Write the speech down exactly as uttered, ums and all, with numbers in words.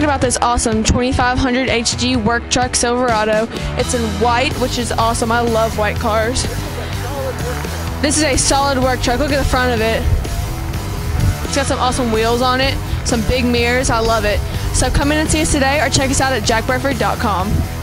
about this awesome twenty-five hundred H G Work Truck Silverado. It's in white, which is awesome. I love white cars. This is a solid work truck. Look at the front of it. It's got some awesome wheels on it, some big mirrors. I love it. So come in and see us today or check us out at jack burford dot com.